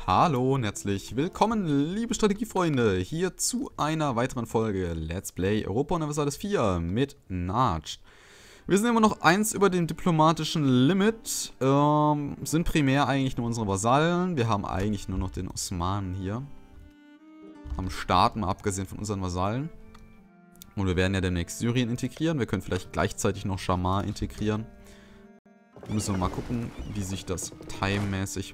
Hallo und herzlich willkommen, liebe Strategiefreunde, hier zu einer weiteren Folge Let's Play Europa Universalis 4 mit Narch. Wir sind immer noch eins über dem diplomatischen Limit, sind primär eigentlich nur unsere Vasallen, wir haben eigentlich nur noch den Osmanen hier am Start, mal abgesehen von unseren Vasallen. Und wir werden ja demnächst Syrien integrieren, wir können vielleicht gleichzeitig noch Schamar integrieren. Müssen wir mal gucken, wie sich das timemäßig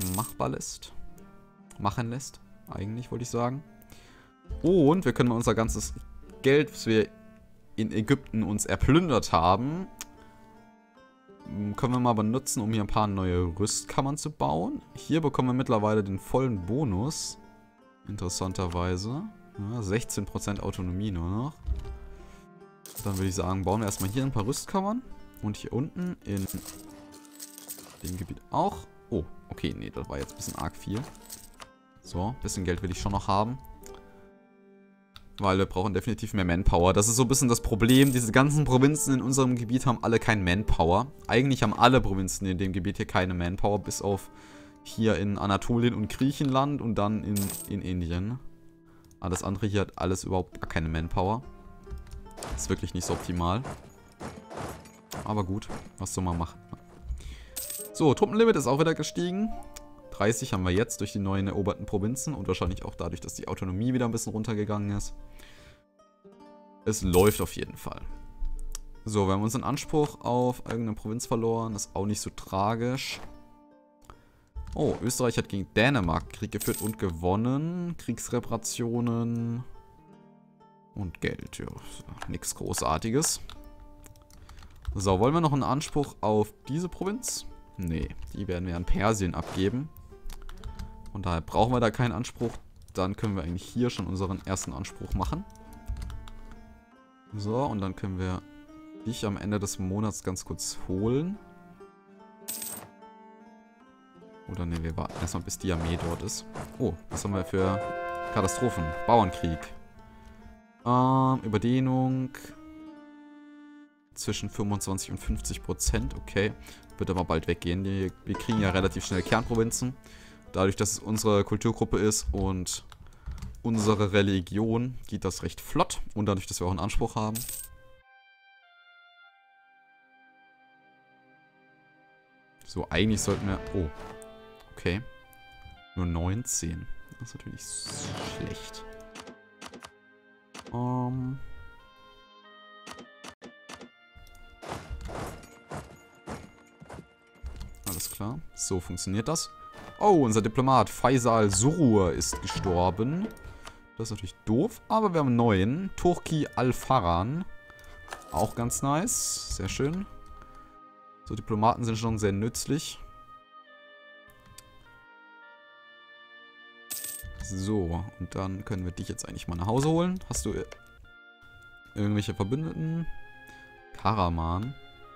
machen lässt, eigentlich wollte ich sagen. Und wir können unser ganzes Geld, was wir in Ägypten uns erplündert haben, können wir mal benutzen, um hier ein paar neue Rüstkammern zu bauen. Hier bekommen wir mittlerweile den vollen Bonus, interessanterweise. Ja, 16% Autonomie nur noch. Dann würde ich sagen, bauen wir erstmal hier ein paar Rüstkammern. Und hier unten in dem Gebiet auch. Oh, okay, nee, das war jetzt ein bisschen arg viel. So, ein bisschen Geld will ich schon noch haben. Weil wir brauchen definitiv mehr Manpower. Das ist so ein bisschen das Problem. Diese ganzen Provinzen in unserem Gebiet haben alle kein Manpower. Eigentlich haben alle Provinzen in dem Gebiet hier keine Manpower. Bis auf hier in Anatolien und Griechenland und dann in Indien. Alles andere hier hat alles überhaupt gar keine Manpower. Ist wirklich nicht so optimal. Aber gut, was soll man machen? So, Truppenlimit ist auch wieder gestiegen. 30 haben wir jetzt durch die neuen eroberten Provinzen und wahrscheinlich auch dadurch, dass die Autonomie wieder ein bisschen runtergegangen ist. Es läuft auf jeden Fall. So, wir haben unseren Anspruch auf irgendeine Provinz verloren. Das ist auch nicht so tragisch. Oh, Österreich hat gegen Dänemark Krieg geführt und gewonnen. Kriegsreparationen und Geld. Ja, nichts Großartiges. So, wollen wir noch einen Anspruch auf diese Provinz? Nee, die werden wir an Persien abgeben. Und daher brauchen wir da keinen Anspruch. Dann können wir eigentlich hier schon unseren ersten Anspruch machen. So, und dann können wir dich am Ende des Monats ganz kurz holen. Oder ne, wir warten erstmal, bis die Armee dort ist. Oh, was haben wir für Katastrophen? Bauernkrieg. Überdehnung. Zwischen 25 und 50%, okay. Wird aber bald weggehen. Wir kriegen ja relativ schnell Kernprovinzen. Dadurch, dass es unsere Kulturgruppe ist und unsere Religion, geht das recht flott. Und dadurch, dass wir auch einen Anspruch haben. So, eigentlich sollten wir... Oh, okay. Nur 19. Das ist natürlich schlecht. Alles klar. So funktioniert das. Oh, unser Diplomat Faisal Surur ist gestorben. Das ist natürlich doof, aber wir haben einen neuen. Turki Al-Farhan. Auch ganz nice. Sehr schön. So, Diplomaten sind schon sehr nützlich. So, und dann können wir dich jetzt eigentlich mal nach Hause holen. Hast du irgendwelche Verbündeten? Karaman.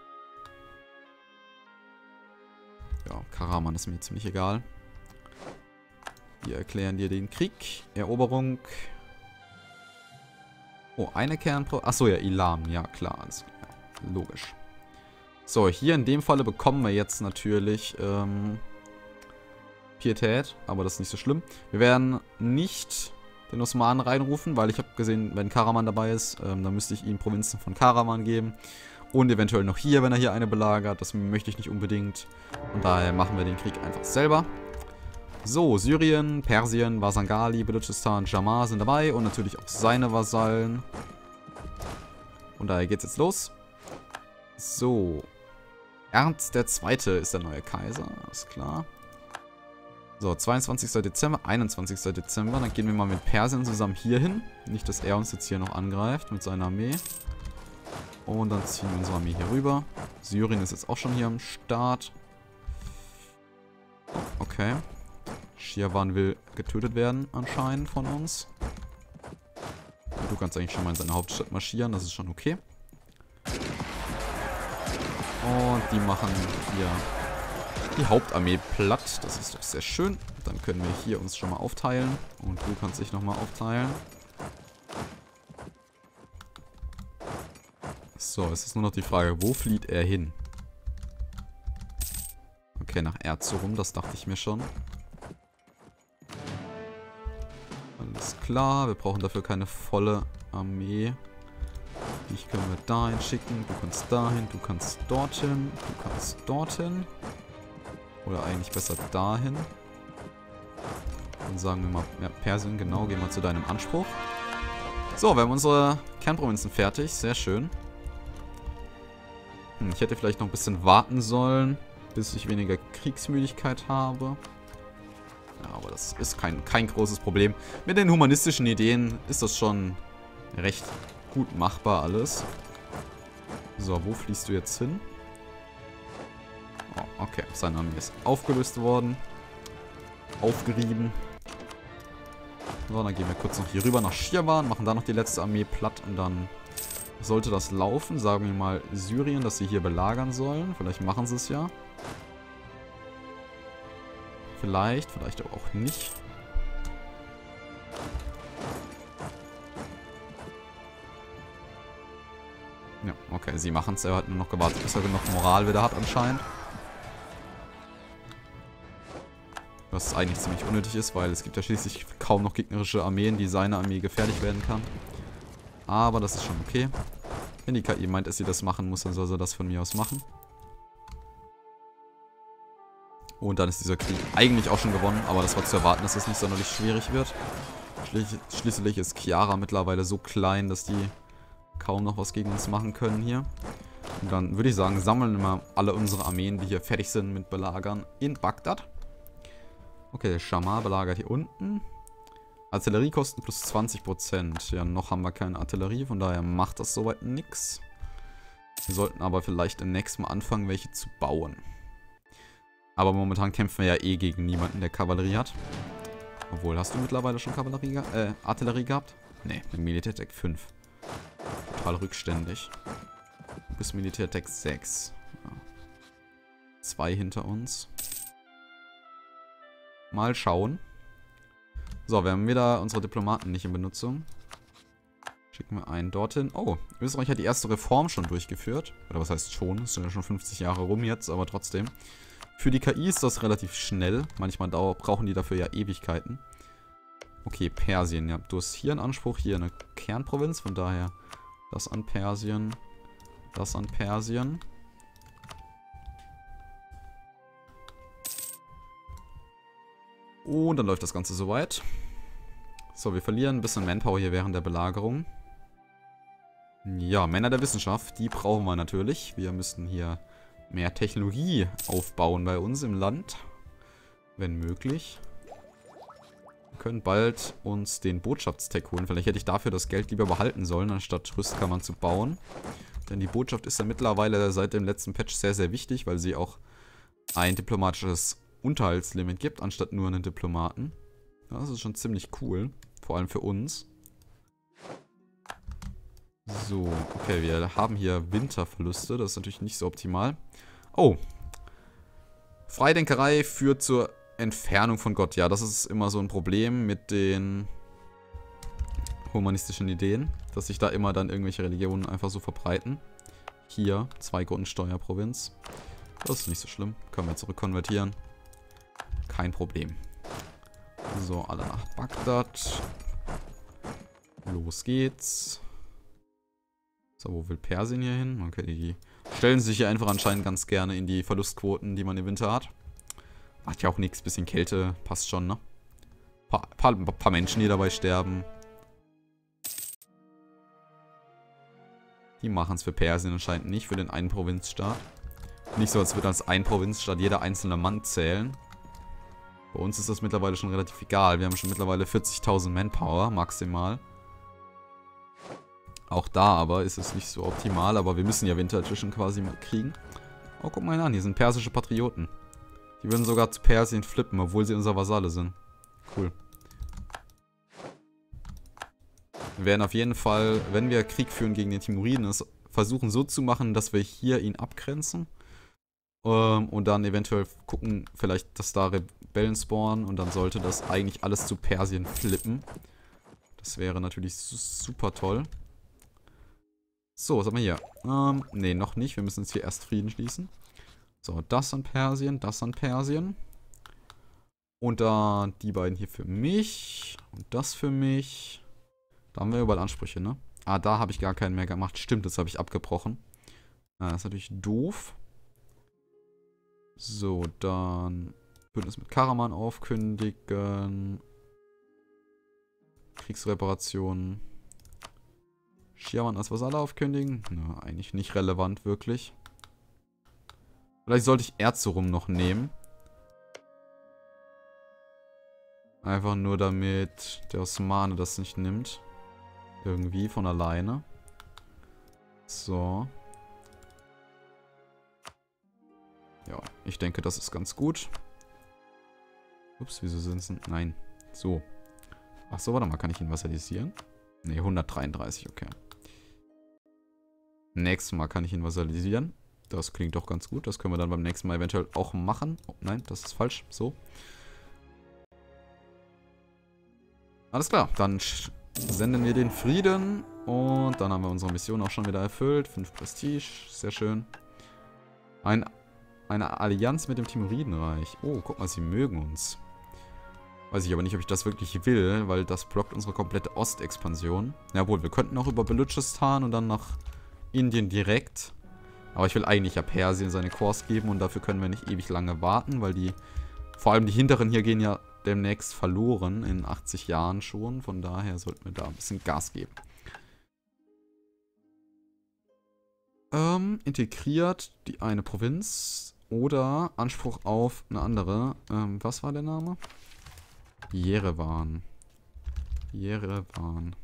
Ja, Karaman ist mir ziemlich egal. Wir erklären dir den Krieg. Eroberung. Oh, eine Kernprovinz. Achso, ja, Ilam. Ja, klar. Alles klar. Logisch. So, hier in dem Falle bekommen wir jetzt natürlich Pietät. Aber das ist nicht so schlimm. Wir werden nicht den Osmanen reinrufen, weil ich habe gesehen, wenn Karaman dabei ist, dann müsste ich ihm Provinzen von Karaman geben. Und eventuell noch hier, wenn er hier eine belagert. Das möchte ich nicht unbedingt. Und daher machen wir den Krieg einfach selber. So, Syrien, Persien, Vasangali, Balochistan, Schamar sind dabei. Und natürlich auch seine Vasallen. Und daher geht's jetzt los. So. Ernst II. Ist der neue Kaiser. Alles klar. So, 22. Dezember, 21. Dezember. Dann gehen wir mal mit Persien zusammen hier hin. Nicht, dass er uns jetzt hier noch angreift mit seiner Armee. Und dann ziehen wir unsere Armee hier rüber. Syrien ist jetzt auch schon hier am Start. Okay. Shirvan will getötet werden anscheinend von uns. Und du kannst eigentlich schon mal in seine Hauptstadt marschieren. Das ist schon okay. Und die machen hier die Hauptarmee platt. Das ist doch sehr schön. Dann können wir hier uns schon mal aufteilen. Und du kannst dich nochmal aufteilen. So, es ist nur noch die Frage, wo flieht er hin? Okay, nach Erzurum, das dachte ich mir schon. klar. Wir brauchen dafür keine volle Armee. Dich können wir dahin schicken. Du kannst dahin. Du kannst dorthin. Du kannst dorthin. Oder eigentlich besser dahin. Dann sagen wir mal, ja, Persien, genau. Gehen wir zu deinem Anspruch. So, wir haben unsere Kernprovinzen fertig. Sehr schön. Ich hätte vielleicht noch ein bisschen warten sollen, bis ich weniger Kriegsmüdigkeit habe. Ja, aber das ist kein großes Problem. Mit den humanistischen Ideen ist das schon recht gut machbar alles. So, wo fließt du jetzt hin? Oh, okay, seine Armee ist aufgelöst worden. Aufgerieben. So, dann gehen wir kurz noch hier rüber nach Schirwan, machen da noch die letzte Armee platt und dann sollte das laufen. Sagen wir mal Syrien, dass sie hier belagern sollen. Vielleicht machen sie es ja. Vielleicht aber auch nicht. Ja, okay, sie machen es. Er hat nur noch gewartet, bis er genug Moral wieder hat anscheinend. Was eigentlich ziemlich unnötig ist, weil es gibt ja schließlich kaum noch gegnerische Armeen, die seine Armee gefährlich werden kann. Aber das ist schon okay. Wenn die KI meint, dass sie das machen muss, dann soll sie das von mir aus machen. Und dann ist dieser Krieg eigentlich auch schon gewonnen, aber das war zu erwarten, dass es nicht sonderlich schwierig wird. Schließlich ist Chiara mittlerweile so klein, dass die kaum noch was gegen uns machen können hier. Und dann würde ich sagen, sammeln wir alle unsere Armeen, die hier fertig sind mit Belagern, in Bagdad. Okay, der Schamar belagert hier unten. Artilleriekosten plus 20%. Ja, noch haben wir keine Artillerie, von daher macht das soweit nichts. Wir sollten aber vielleicht im nächsten Mal anfangen, welche zu bauen. Aber momentan kämpfen wir ja eh gegen niemanden, der Kavallerie hat. Obwohl, hast du mittlerweile schon Artillerie gehabt? Nee, mit Militärtech 5. Total rückständig. Du bist Militärtech 6. Ja. 2 hinter uns. Mal schauen. So, wir haben wieder unsere Diplomaten nicht in Benutzung. Schicken wir einen dorthin. Oh, Österreich hat die erste Reform schon durchgeführt. Oder was heißt schon? Es sind ja schon 50 Jahre rum jetzt, aber trotzdem. Für die KI ist das relativ schnell. Manchmal brauchen die dafür ja Ewigkeiten. Okay, Persien. Ja, du hast hier einen Anspruch, hier eine Kernprovinz. Von daher das an Persien. Das an Persien. Und dann läuft das Ganze soweit. So, wir verlieren ein bisschen Manpower hier während der Belagerung. Ja, Männer der Wissenschaft, die brauchen wir natürlich. Wir müssen hier mehr Technologie aufbauen bei uns im Land. Wenn möglich. Wir können bald uns den Botschaftstech holen. Vielleicht hätte ich dafür das Geld lieber behalten sollen, anstatt Rüstkammern zu bauen. Denn die Botschaft ist ja mittlerweile seit dem letzten Patch sehr, sehr wichtig, weil sie auch ein diplomatisches Unterhaltslimit gibt, anstatt nur einen Diplomaten. Ja, das ist schon ziemlich cool. Vor allem für uns. So, okay, wir haben hier Winterverluste. Das ist natürlich nicht so optimal. Oh. Freidenkerei führt zur Entfernung von Gott. Ja, das ist immer so ein Problem mit den humanistischen Ideen. Dass sich da immer dann irgendwelche Religionen einfach so verbreiten. Hier, 2 Grundsteuerprovinz. Das ist nicht so schlimm. Können wir zurückkonvertieren. Kein Problem. So, alle nach Bagdad. Los geht's. So, wo will Persien hier hin? Okay, die stellen sich hier einfach anscheinend ganz gerne in die Verlustquoten, die man im Winter hat. Macht ja auch nichts, bisschen Kälte, passt schon, ne? Paar Menschen, die dabei sterben. Die machen es für Persien anscheinend nicht, für den einen Provinzstaat. Nicht so, als würde als ein Provinzstaat jeder einzelne Mann zählen. Bei uns ist das mittlerweile schon relativ egal. Wir haben schon mittlerweile 40.000 Manpower maximal. Auch da aber ist es nicht so optimal, aber wir müssen ja Winter Attrition quasi mal kriegen. Oh, guck mal an, hier sind persische Patrioten. Die würden sogar zu Persien flippen, obwohl sie unser Vasalle sind. Cool. Wir werden auf jeden Fall, wenn wir Krieg führen gegen den Timuriden, es versuchen so zu machen, dass wir hier ihn abgrenzen. Und dann eventuell gucken, vielleicht, dass da Rebellen spawnen. Und dann sollte das eigentlich alles zu Persien flippen. Das wäre natürlich super toll. So, was haben wir hier? Nee, noch nicht. Wir müssen jetzt hier erst Frieden schließen. So, das an Persien, das an Persien. Und dann die beiden hier für mich. Und das für mich. Da haben wir überall Ansprüche, ne? Ah, da habe ich gar keinen mehr gemacht. Stimmt, das habe ich abgebrochen. Ah, das ist natürlich doof. So, dann Bündnis mit Karaman aufkündigen. Kriegsreparationen. Schirman als Vasalle aufkündigen. Na, eigentlich nicht relevant, wirklich. Vielleicht sollte ich Erzurum noch nehmen. Einfach nur damit der Osmane das nicht nimmt. Irgendwie von alleine. So. Ja, ich denke, das ist ganz gut. Ups, wieso sind es... Nein. So. Achso, warte mal, kann ich ihn vasalisieren? Ne, 133, okay. Nächstes Mal kann ich ihn vasalisieren. Das klingt doch ganz gut. Das können wir dann beim nächsten Mal eventuell auch machen. Oh, nein, das ist falsch. So. Alles klar, dann senden wir den Frieden. Und dann haben wir unsere Mission auch schon wieder erfüllt. 5 Prestige, sehr schön. Eine Allianz mit dem Timuridenreich. Oh, guck mal, sie mögen uns. Weiß ich aber nicht, ob ich das wirklich will, weil das blockt unsere komplette Ostexpansion. Jawohl, wir könnten auch über Belutschistan und dann nach Indien direkt. Aber ich will eigentlich ja Persien seine Kurs geben und dafür können wir nicht ewig lange warten, weil die, vor allem die hinteren hier gehen ja demnächst verloren, in 80 Jahren schon. Von daher sollten wir da ein bisschen Gas geben. Integriert die eine Provinz oder Anspruch auf eine andere. Was war der Name? Jerewan. Jerewan.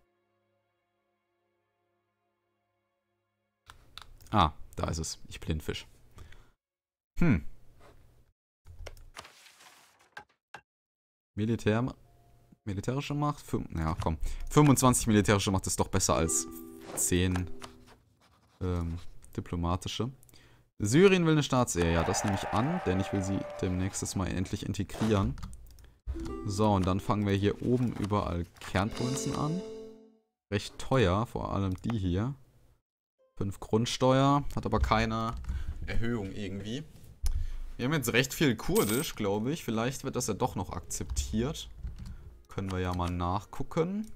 Ah, da ist es. Ich Blindfisch. Militärische Macht? Ja, komm. 25 militärische Macht ist doch besser als 10 diplomatische. Syrien will eine Staatsehe. Ja, das nehme ich an, denn ich will sie demnächst mal endlich integrieren. So, und dann fangen wir hier oben überall Kernprovinzen an. Recht teuer, vor allem die hier. 5 Grundsteuer, hat aber keine Erhöhung irgendwie. Wir haben jetzt recht viel Kurdisch, glaube ich. Vielleicht wird das ja doch noch akzeptiert. Können wir ja mal nachgucken.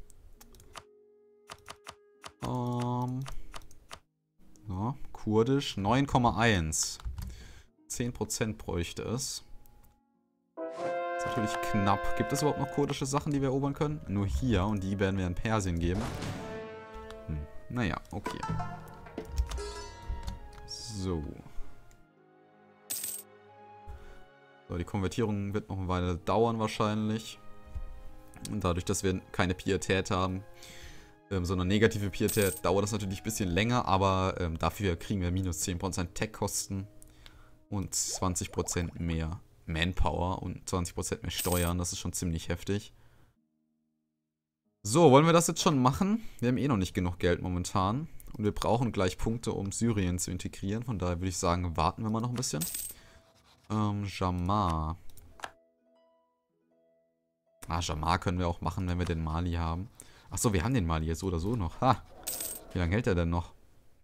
Ja, Kurdisch 9,1. 10% bräuchte es. Ist natürlich knapp. Gibt es überhaupt noch kurdische Sachen, die wir erobern können? Nur hier und die werden wir in Persien geben. Naja, okay. So. So, die Konvertierung wird noch eine Weile dauern wahrscheinlich. Und dadurch, dass wir keine Pietät haben, sondern negative Pietät, dauert das natürlich ein bisschen länger, aber dafür kriegen wir minus 10% Tech-Kosten und 20% mehr Manpower und 20% mehr Steuern. Das ist schon ziemlich heftig. So, wollen wir das jetzt schon machen? Wir haben eh noch nicht genug Geld momentan. Und wir brauchen gleich Punkte, um Syrien zu integrieren. Von daher würde ich sagen, warten wir mal noch ein bisschen. Jamar. Ah, Jamar können wir auch machen, wenn wir den Mali haben. Achso, wir haben den Mali jetzt so oder so noch. Ha! Wie lange hält er denn noch?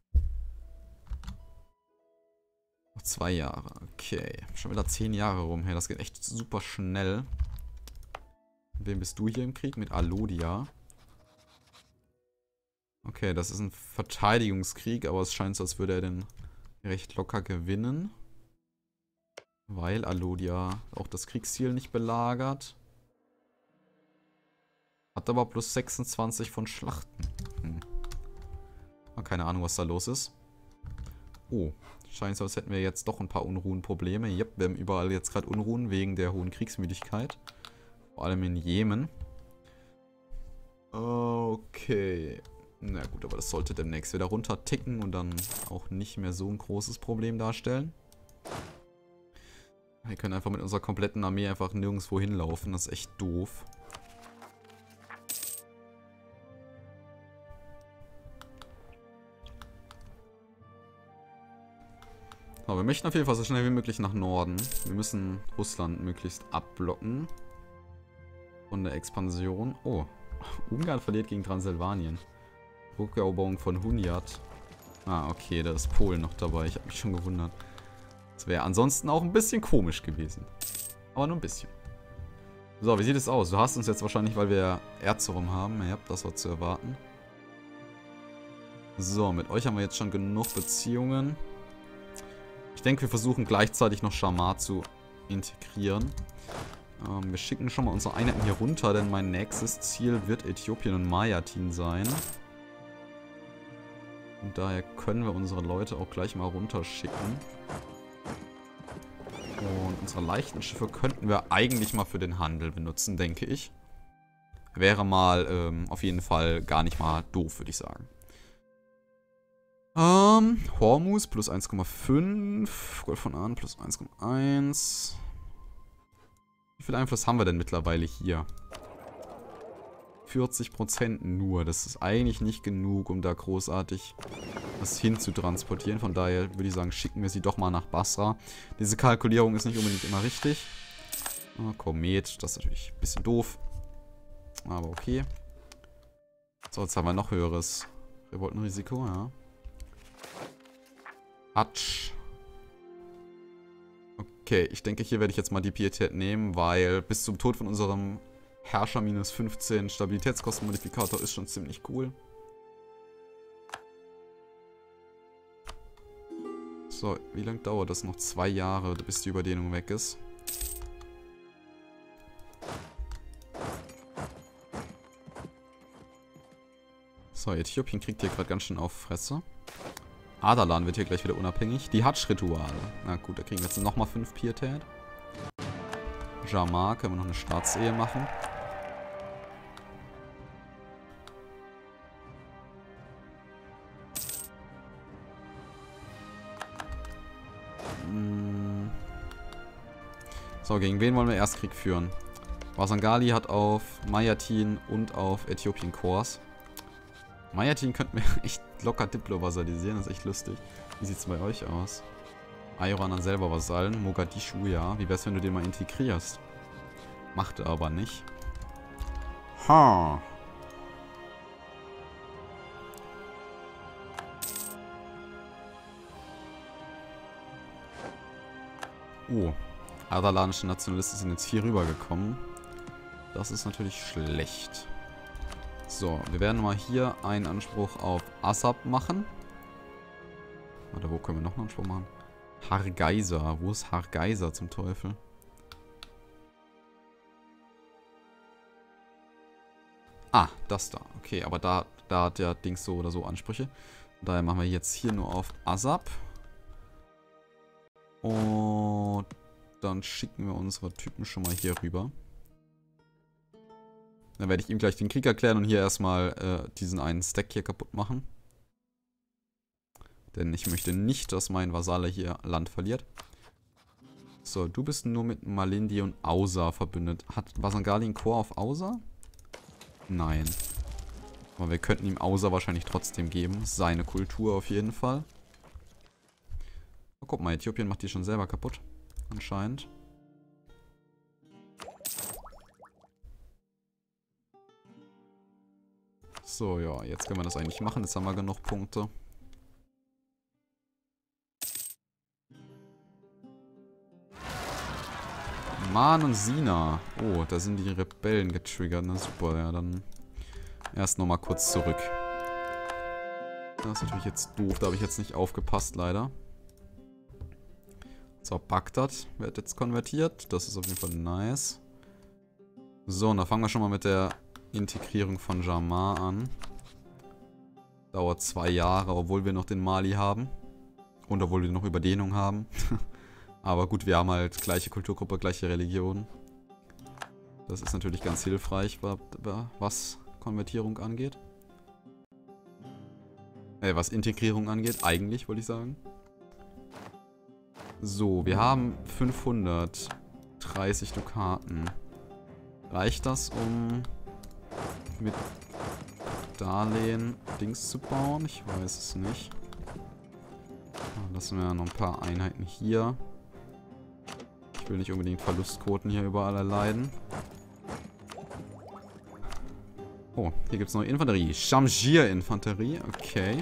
Noch 2 Jahre. Okay. Schon wieder 10 Jahre rum. Hey, das geht echt super schnell. Mit wem bist du hier im Krieg? Mit Alodia. Okay, das ist ein Verteidigungskrieg, aber es scheint so, als würde er den recht locker gewinnen. Weil Alodia auch das Kriegsziel nicht belagert. Hat aber plus 26 von Schlachten. Keine Ahnung, was da los ist. Oh, scheint so, als hätten wir jetzt doch ein paar Unruhenprobleme. Jep, wir haben überall jetzt gerade Unruhen wegen der hohen Kriegsmüdigkeit. Vor allem in Jemen. Okay. Na gut, aber das sollte demnächst wieder runter ticken und dann auch nicht mehr so ein großes Problem darstellen. Wir können einfach mit unserer kompletten Armee einfach nirgendwo hinlaufen. Das ist echt doof. Aber wir möchten auf jeden Fall so schnell wie möglich nach Norden. Wir müssen Russland möglichst abblocken. Von der Expansion. Oh, Ungarn verliert gegen Transsilvanien. Rückeroberung von Hunyad. Ah, okay, da ist Polen noch dabei. Ich habe mich schon gewundert. Das wäre ansonsten auch ein bisschen komisch gewesen. Aber nur ein bisschen. So, wie sieht es aus? Du hast uns jetzt wahrscheinlich, weil wir Erze rum haben. Ja, das war zu erwarten. So, mit euch haben wir jetzt schon genug Beziehungen. Ich denke, wir versuchen gleichzeitig noch Shamar zu integrieren. Wir schicken schon mal unsere Einheiten hier runter, denn mein nächstes Ziel wird Äthiopien und Mayatin sein. Und daher können wir unsere Leute auch gleich mal runterschicken. Und unsere leichten Schiffe könnten wir eigentlich mal für den Handel benutzen, denke ich. Wäre mal auf jeden Fall gar nicht mal doof, würde ich sagen. Hormuz plus 1,5. Golf von Aden plus 1,1. Wie viel Einfluss haben wir denn mittlerweile hier? 40% nur. Das ist eigentlich nicht genug, um da großartig was hinzutransportieren. Von daher würde ich sagen, schicken wir sie doch mal nach Basra. Diese Kalkulierung ist nicht unbedingt immer richtig. Komet, das ist natürlich ein bisschen doof. Aber okay. So, jetzt haben wir noch höheres Revoltenrisiko, ja. Atsch. Okay, ich denke, hier werde ich jetzt mal die Pietät nehmen, weil bis zum Tod von unserem Herrscher minus 15 Stabilitätskostenmodifikator ist schon ziemlich cool. So, wie lange dauert das noch? 2 Jahre, bis die Überdehnung weg ist. So, Äthiopien kriegt hier gerade ganz schön auf Fresse. Adalan wird hier gleich wieder unabhängig. Die Hadsch-Rituale. Na gut, da kriegen wir jetzt nochmal 5 Pietät. Shamar können wir noch eine Staatsehe machen. So, gegen wen wollen wir erst Krieg führen? Wasangali hat auf Mayatin und auf Äthiopien Kors. Mayatin könnten wir echt locker Diplo-vasalisieren, das ist echt lustig. Wie sieht es bei euch aus? Ayran an selber Vasallen, Mogadischu, ja. Wie wär's, wenn du den mal integrierst? Macht er aber nicht. Ha. Oh. Adalanische Nationalisten sind jetzt hier rübergekommen. Das ist natürlich schlecht. So, wir werden mal hier einen Anspruch auf Assab machen. Warte, wo können wir noch einen Anspruch machen? Hargeisa. Wo ist Hargeisa zum Teufel? Ah, das da. Okay, aber da hat der Dings so oder so Ansprüche. Daher machen wir jetzt hier nur auf Assab. Und dann schicken wir unsere Typen schon mal hier rüber. Dann werde ich ihm gleich den Krieg erklären und hier erstmal diesen einen Stack hier kaputt machen. Denn ich möchte nicht, dass mein Vasalle hier Land verliert. So, du bist nur mit Malindi und Ausa verbündet. Hat Wasangali einen Chor auf Ausa? Nein. Aber wir könnten ihm Ausa wahrscheinlich trotzdem geben. Seine Kultur auf jeden Fall. Oh, guck mal, Äthiopien macht die schon selber kaputt. Anscheinend. So, ja, jetzt können wir das eigentlich machen. Jetzt haben wir genug Punkte. Man und Sina. Oh, da sind die Rebellen getriggert. Na super, ja, dann erst nochmal kurz zurück. Das ist natürlich jetzt doof. Da habe ich jetzt nicht aufgepasst, leider. So, Bagdad wird jetzt konvertiert. Das ist auf jeden Fall nice. So, und da fangen wir schon mal mit der Integrierung von Shamar an. Dauert 2 Jahre, obwohl wir noch den Mali haben. Und obwohl wir noch Überdehnung haben. Aber gut, wir haben halt gleiche Kulturgruppe, gleiche Religion. Das ist natürlich ganz hilfreich, was Konvertierung angeht. Was Integrierung angeht, eigentlich, wollte ich sagen. So, wir haben 530 Dukaten. Reicht das, um mit Darlehen Dings zu bauen? Ich weiß es nicht. Lassen wir noch ein paar Einheiten hier. Ich will nicht unbedingt Verlustquoten hier überall erleiden. Oh, hier gibt es neue Infanterie. Shamshir-Infanterie, okay.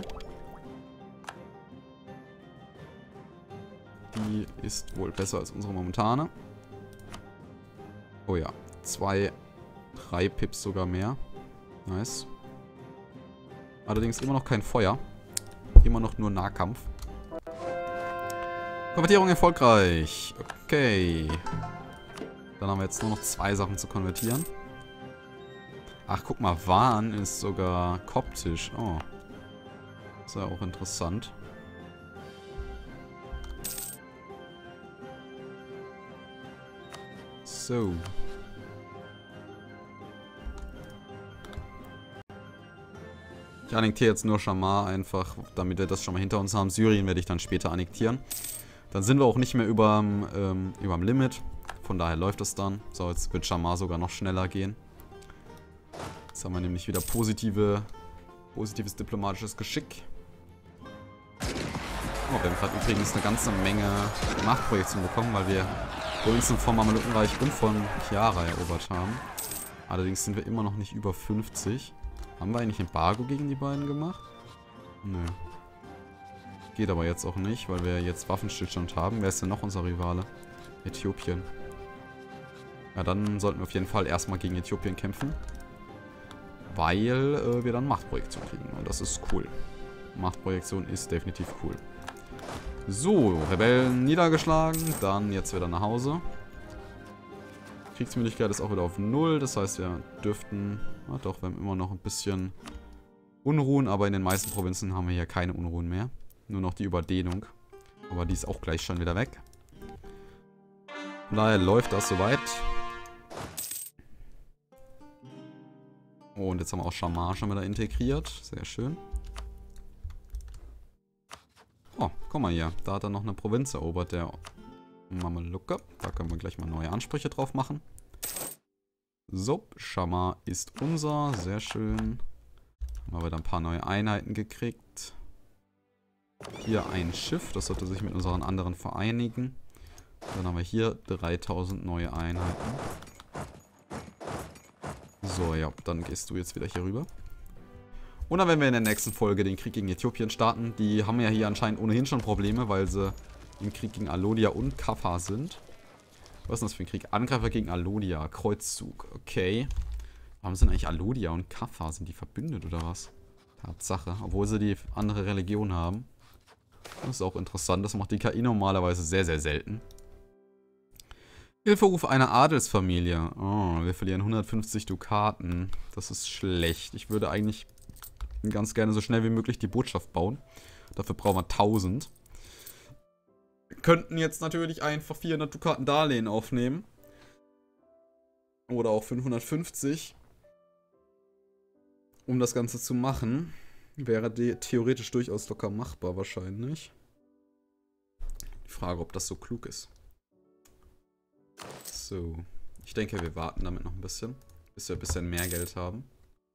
Die ist wohl besser als unsere momentane. Oh ja. 2, 3 Pips sogar mehr. Nice. Allerdings immer noch kein Feuer. Immer noch nur Nahkampf. Konvertierung erfolgreich. Okay. Dann haben wir jetzt nur noch 2 Sachen zu konvertieren. Ach, guck mal, Wahn ist sogar koptisch. Oh. Ist ja auch interessant. So. Ich annektiere jetzt nur Shamar einfach, damit wir das schon mal hinter uns haben. Syrien werde ich dann später annektieren. Dann sind wir auch nicht mehr überm Limit. Von daher läuft es dann. So, jetzt wird Shamar sogar noch schneller gehen. Jetzt haben wir nämlich wieder positives diplomatisches Geschick. Oh, wir haben gerade übrigens eine ganze Menge Machtprojektionen bekommen, weil wir Provinzen vom Mamelukenreich und von Chiara erobert haben. Allerdings sind wir immer noch nicht über 50. Haben wir eigentlich Embargo gegen die beiden gemacht? Nö. Geht aber jetzt auch nicht, weil wir jetzt Waffenstillstand haben. Wer ist denn noch unser Rivale? Äthiopien. Ja, dann sollten wir auf jeden Fall erstmal gegen Äthiopien kämpfen. Weil wir dann Machtprojektion kriegen. Und das ist cool. Machtprojektion ist definitiv cool. So, Rebellen niedergeschlagen. Dann jetzt wieder nach Hause. Kriegsmüdigkeit ist auch wieder auf 0. Das heißt, wir dürften... Na doch, wir haben immer noch ein bisschen Unruhen. Aber in den meisten Provinzen haben wir hier keine Unruhen mehr. Nur noch die Überdehnung. Aber die ist auch gleich schon wieder weg. Von daher läuft das soweit. Oh, und jetzt haben wir auch Shamar schon wieder integriert. Sehr schön. Oh, guck mal hier. Da hat er noch eine Provinz erobert, der Mameluke. Da können wir gleich mal neue Ansprüche drauf machen. So, Shamar ist unser. Sehr schön. Haben wir wieder ein paar neue Einheiten gekriegt. Hier ein Schiff. Das sollte sich mit unseren anderen vereinigen. Dann haben wir hier 3000 neue Einheiten. So, ja, dann gehst du jetzt wieder hier rüber. Und dann werden wir in der nächsten Folge den Krieg gegen Äthiopien starten. Die haben ja hier anscheinend ohnehin schon Probleme, weil sie im Krieg gegen Alodia und Kaffa sind. Was ist denn das für ein Krieg? Angreifer gegen Alodia, Kreuzzug. Okay. Warum sind eigentlich Alodia und Kaffa? Sind die verbündet oder was? Tatsache. Obwohl sie die andere Religion haben. Das ist auch interessant. Das macht die KI normalerweise sehr, sehr selten. Hilferuf einer Adelsfamilie. Oh, wir verlieren 150 Dukaten. Das ist schlecht. Ich würde eigentlich ganz gerne so schnell wie möglich die Botschaft bauen. Dafür brauchen wir 1000. Wir könnten jetzt natürlich einfach 400 Dukaten Darlehen aufnehmen. Oder auch 550. Um das Ganze zu machen. Wäre theoretisch durchaus locker machbar wahrscheinlich. Die Frage, ob das so klug ist. So. Ich denke, wir warten damit noch ein bisschen. Bis wir ein bisschen mehr Geld haben.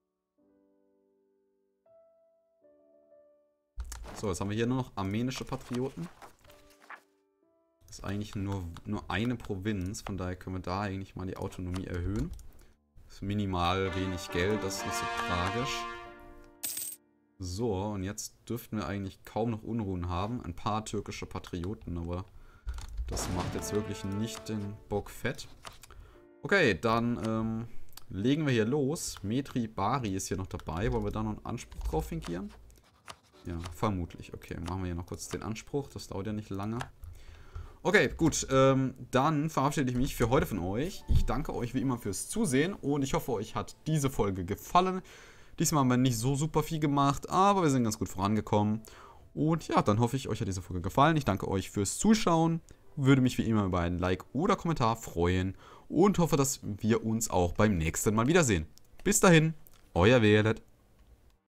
So, jetzt haben wir hier nur noch armenische Patrioten. Das ist eigentlich nur eine Provinz. Von daher können wir da eigentlich mal die Autonomie erhöhen. Das ist minimal wenig Geld. Das ist nicht so tragisch. So, und jetzt dürften wir eigentlich kaum noch Unruhen haben. Ein paar türkische Patrioten, aber das macht jetzt wirklich nicht den Bock fett. Okay, dann legen wir hier los. Metri Bari ist hier noch dabei. Wollen wir da noch einen Anspruch drauf fingieren? Ja, vermutlich. Okay, machen wir hier noch kurz den Anspruch. Das dauert ja nicht lange. Okay, gut. Dann verabschiede ich mich für heute von euch. Ich danke euch wie immer fürs Zusehen und ich hoffe, euch hat diese Folge gefallen. Diesmal haben wir nicht so super viel gemacht, aber wir sind ganz gut vorangekommen. Und ja, dann hoffe ich, euch hat diese Folge gefallen. Ich danke euch fürs Zuschauen. Würde mich wie immer über ein Like oder Kommentar freuen. Und hoffe, dass wir uns auch beim nächsten Mal wiedersehen. Bis dahin, euer Velet.